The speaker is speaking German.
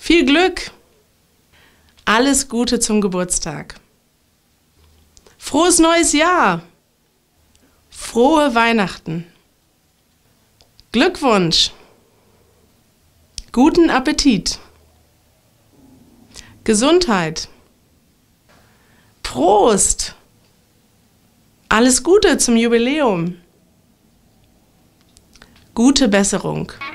Viel Glück! Alles Gute zum Geburtstag! Frohes neues Jahr! Frohe Weihnachten! Glückwunsch! Guten Appetit! Gesundheit! Prost! Alles Gute zum Jubiläum! Gute Besserung!